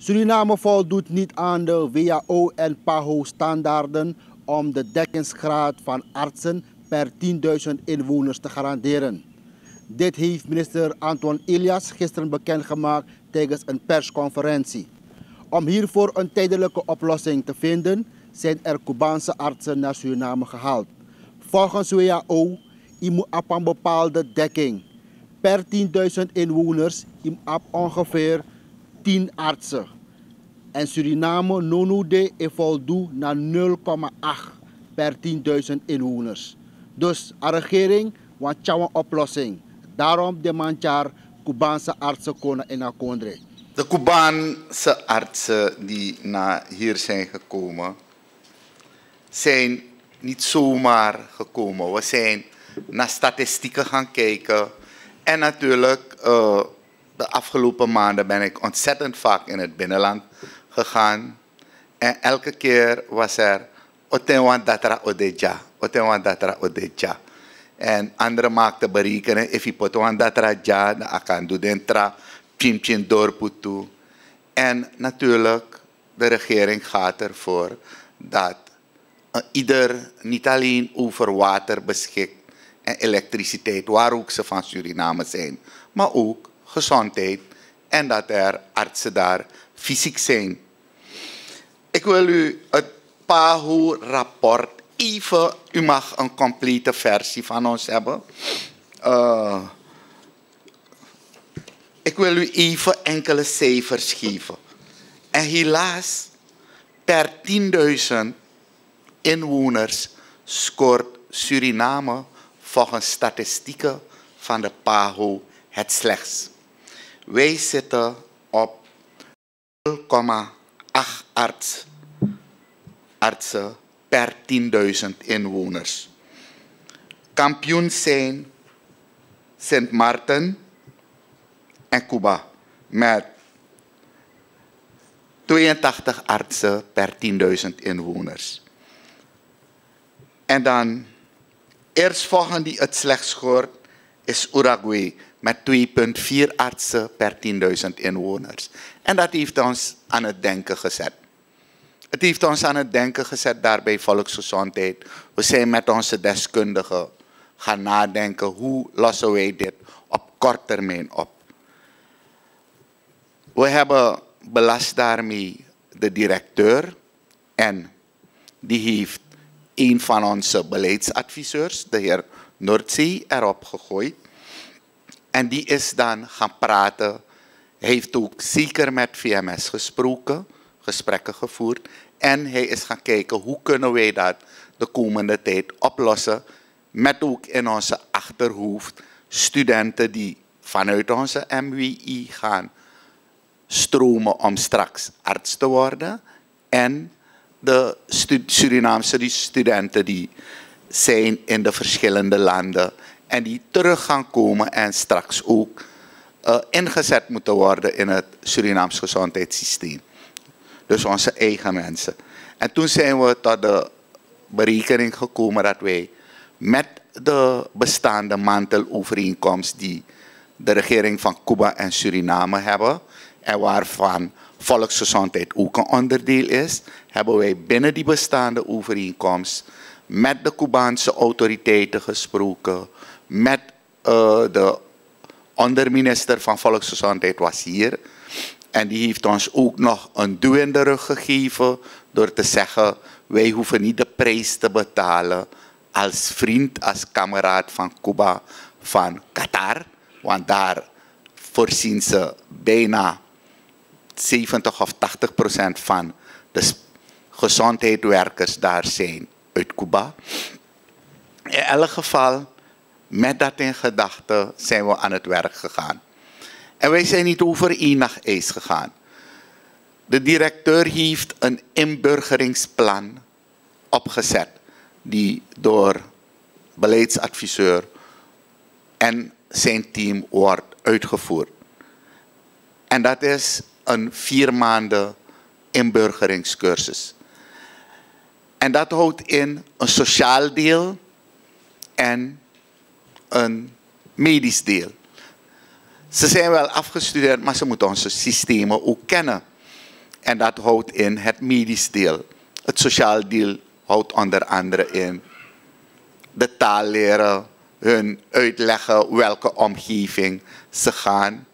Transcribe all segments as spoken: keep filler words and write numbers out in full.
Suriname voldoet niet aan de W H O en P A H O-standaarden om de dekkingsgraad van artsen per tienduizend inwoners te garanderen. Dit heeft minister Antoine Elias gisteren bekendgemaakt tijdens een persconferentie. Om hiervoor een tijdelijke oplossing te vinden, zijn er Cubaanse artsen naar Suriname gehaald. Volgens W H O moet op een bepaalde dekking. Per tienduizend inwoners op ongeveer tien artsen. En Suriname nonude voldoet naar nul komma acht per tienduizend inwoners. Dus de regering want een oplossing. Daarom demandjaar Cubaanse artsen kunnen in Akondre. De Cubaanse artsen die naar hier zijn gekomen, zijn niet zomaar gekomen. We zijn naar statistieken gaan kijken. En natuurlijk, uh, de afgelopen maanden ben ik ontzettend vaak in het binnenland gegaan. En elke keer was er Otenwan Datra Odeja, Otenwan Datra Odeja. En anderen maakten berekeningen, if je Otenwan Datra Ja, dan kan je dentra, Pim Pim Dorputu. En natuurlijk, de regering gaat ervoor dat uh, ieder niet alleen over water beschikt en elektriciteit, waar ook ze van Suriname zijn, maar ook gezondheid en dat er artsen daar fysiek zijn. Ik wil u het P A H O-rapport even, u mag een complete versie van ons hebben. Uh, ik wil u even enkele cijfers geven. En helaas, per tienduizend inwoners scoort Suriname volgens statistieken van de P A H O het slechts. Wij zitten op nul komma acht arts, artsen per tienduizend inwoners. Kampioen zijn Sint Maarten en Cuba met tweeëntachtig artsen per tienduizend inwoners. En dan eerstvolgende die het slecht scoort is Uruguay met twee komma vier artsen per tienduizend inwoners. En dat heeft ons aan het denken gezet. Het heeft ons aan het denken gezet daarbij volksgezondheid. We zijn met onze deskundigen gaan nadenken hoe lossen wij dit op kort termijn op. We hebben belast daarmee de directeur en die heeft een van onze beleidsadviseurs, de heer Noordzee, erop gegooid. En die is dan gaan praten. Hij heeft ook zeker met V M S gesproken, gesprekken gevoerd. En hij is gaan kijken hoe kunnen wij dat de komende tijd oplossen. Met ook in onze achterhoofd studenten die vanuit onze M W I gaan stromen om straks arts te worden. En de stu Surinaamse studenten die zijn in de verschillende landen en die terug gaan komen en straks ook uh, ingezet moeten worden in het Surinaams gezondheidssysteem. Dus onze eigen mensen. En toen zijn we tot de berekening gekomen dat wij met de bestaande mantelovereenkomst die de regering van Cuba en Suriname hebben en waarvan volksgezondheid ook een onderdeel is, hebben wij binnen die bestaande overeenkomst met de Cubaanse autoriteiten gesproken, met uh, de onderminister van Volksgezondheid was hier. En die heeft ons ook nog een duw in de rug gegeven door te zeggen, wij hoeven niet de prijs te betalen als vriend, als kameraad van Cuba, van Qatar. Want daar voorzien ze bijna zeventig of tachtig procent van de gezondheidswerkers daar zijn uit Cuba. In elk geval, met dat in gedachten zijn we aan het werk gegaan. En wij zijn niet over één nacht ijs gegaan. De directeur heeft een inburgeringsplan opgezet die door beleidsadviseur en zijn team wordt uitgevoerd. En dat is een vier maanden inburgeringscursus. En dat houdt in een sociaal deel en een medisch deel. Ze zijn wel afgestudeerd, maar ze moeten onze systemen ook kennen. En dat houdt in het medisch deel. Het sociaal deel houdt onder andere in de taal leren, hun uitleggen welke omgeving ze gaan,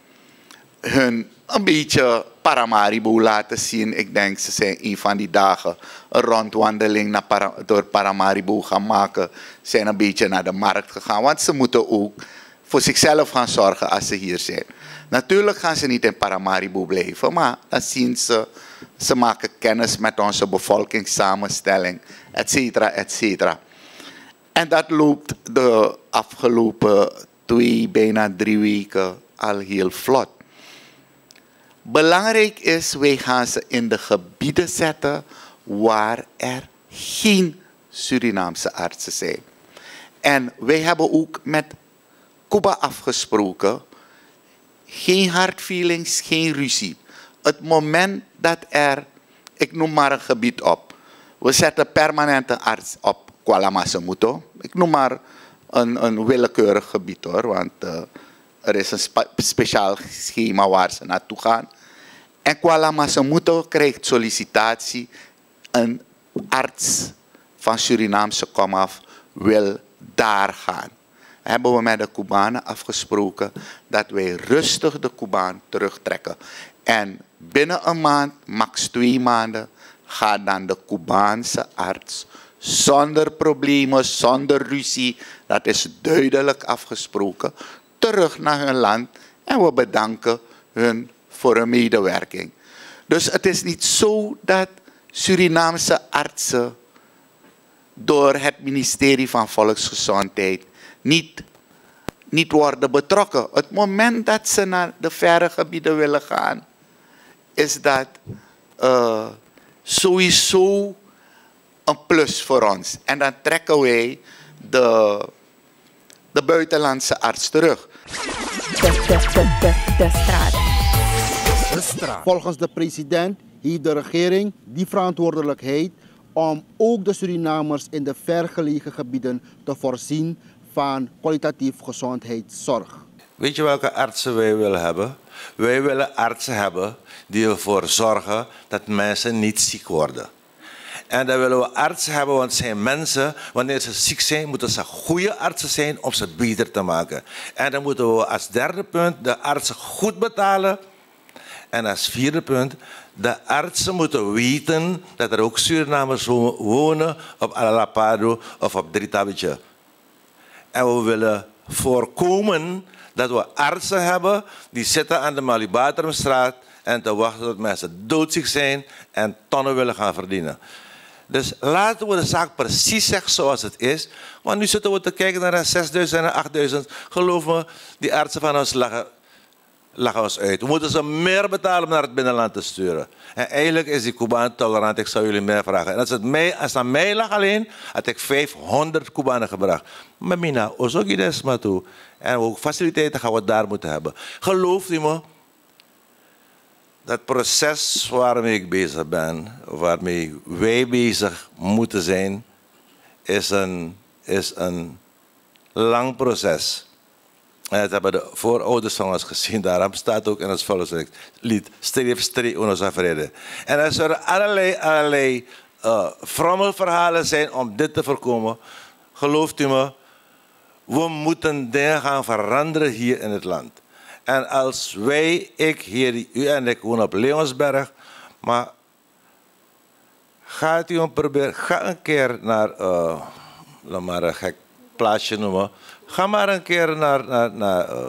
hun een beetje Paramaribo laten zien. Ik denk ze zijn een van die dagen een rondwandeling naar Para, door Paramaribo gaan maken. Zijn een beetje naar de markt gegaan, want ze moeten ook voor zichzelf gaan zorgen als ze hier zijn. Natuurlijk gaan ze niet in Paramaribo blijven, maar dan zien ze, ze maken kennis met onze bevolkingssamenstelling, et cetera, et cetera. En dat loopt de afgelopen twee, bijna drie weken al heel vlot. Belangrijk is, wij gaan ze in de gebieden zetten waar er geen Surinaamse artsen zijn. En wij hebben ook met Cuba afgesproken, geen hard feelings, geen ruzie. Het moment dat er, ik noem maar een gebied op, we zetten permanent een arts op Kuala Masemuto. Ik noem maar een, een willekeurig gebied hoor, want uh, er is een spe speciaal schema waar ze naartoe gaan. En Kuala Masemuto krijgt sollicitatie, een arts van Surinaamse komaf wil daar gaan. Hebben we met de Cubanen afgesproken dat wij rustig de Cubaan terugtrekken. En binnen een maand, max twee maanden, gaat dan de Cubaanse arts zonder problemen, zonder ruzie, dat is duidelijk afgesproken, terug naar hun land. En we bedanken hun voor hun medewerking. Dus het is niet zo dat Surinaamse artsen door het ministerie van Volksgezondheid niet, niet worden betrokken. Het moment dat ze naar de verre gebieden willen gaan, is dat uh, sowieso een plus voor ons. En dan trekken wij de, de buitenlandse arts terug. De, de, de, de, de straat. De straat. Volgens de president heeft de regering die verantwoordelijkheid om ook de Surinamers in de vergelegen gebieden te voorzien van kwalitatief gezondheidszorg. Weet je welke artsen wij willen hebben? Wij willen artsen hebben die ervoor zorgen dat mensen niet ziek worden. En dan willen we artsen hebben, want het zijn mensen, wanneer ze ziek zijn, moeten ze goede artsen zijn om ze beter te maken. En dan moeten we als derde punt de artsen goed betalen. En als vierde punt, de artsen moeten weten dat er ook Surinamers wonen op Alalapado of op Dritabitje. En we willen voorkomen dat we artsen hebben die zitten aan de Malibaterumstraat en te wachten tot mensen doodziek zijn en tonnen willen gaan verdienen. Dus laten we de zaak precies zeggen zoals het is. Want nu zitten we te kijken naar zesduizend en achtduizend. Geloof me, die artsen van ons lachen, lachen ons uit. We moeten ze meer betalen om naar het binnenland te sturen. En eigenlijk is die Cubaan tolerant. Ik zou jullie meer vragen. En als het, mij, als het aan mij lag alleen, had ik vijfhonderd Cubanen gebracht. Maar mina, ozogi des maar toe. En ook faciliteiten gaan we daar moeten hebben. Gelooft u me? Dat proces waarmee ik bezig ben, waarmee wij bezig moeten zijn, is een, is een lang proces. En dat hebben de voorouders van ons gezien. Daarom staat ook in het volkslied, streef, streef, onze vrede. En er zullen allerlei, allerlei uh, frommelverhalen zijn om dit te voorkomen. Gelooft u me, we moeten dingen gaan veranderen hier in het land. En als wij, ik hier, u en ik wonen op Leonsberg, maar gaat u een proberen, ga een keer naar, uh, laat maar een gek plaatsje noemen, ga maar een keer naar, naar, naar uh,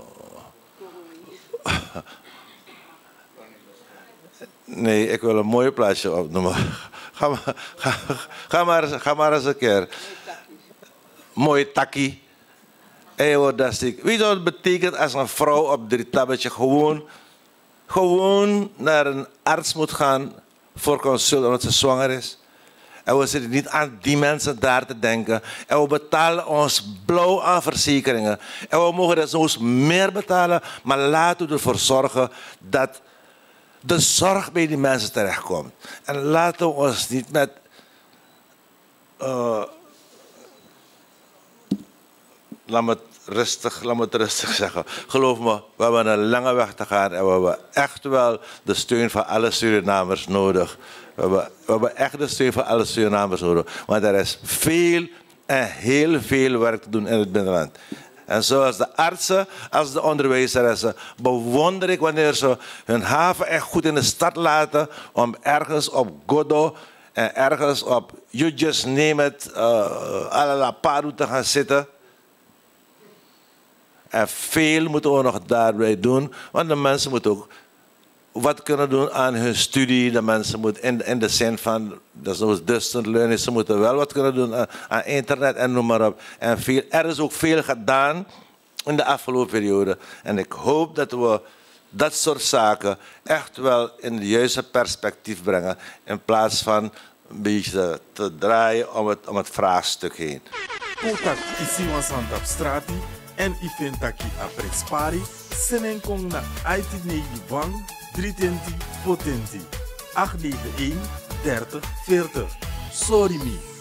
nee, ik wil een mooi plaatsje opnoemen. Ga maar, ga, ga maar, ga maar eens een keer. Mooi takkie. Weet je wat het betekent als een vrouw op drie tabbetje gewoon, gewoon naar een arts moet gaan voor consult omdat ze zwanger is? En we zitten niet aan die mensen daar te denken. En we betalen ons blauw aan verzekeringen. En we mogen dat soms meer betalen, maar laten we ervoor zorgen dat de zorg bij die mensen terechtkomt. En laten we ons niet met Uh, laat me rustig, laat me het rustig zeggen. Geloof me, we hebben een lange weg te gaan en we hebben echt wel de steun van alle Surinamers nodig. We hebben, we hebben echt de steun van alle Surinamers nodig. Want er is veel en heel veel werk te doen in het binnenland. En zoals de artsen als de onderwijzeressen bewonder ik wanneer ze hun haven echt goed in de stad laten om ergens op Goddo en ergens op you just name it, uh, Alala Paru te gaan zitten. En veel moeten we nog daarbij doen, want de mensen moeten ook wat kunnen doen aan hun studie. De mensen moeten in, in de zin van, dat is distant learning, ze moeten wel wat kunnen doen aan, aan internet en noem maar op. En veel, er is ook veel gedaan in de afgelopen periode. En ik hoop dat we dat soort zaken echt wel in het juiste perspectief brengen, in plaats van een beetje te draaien om het, om het vraagstuk heen. Kotak isi wansant op strati en ifentaki aprespari, senenkong na aiti negi wang, drie potenti, acht negen een, dertig, veertig. Sorry me.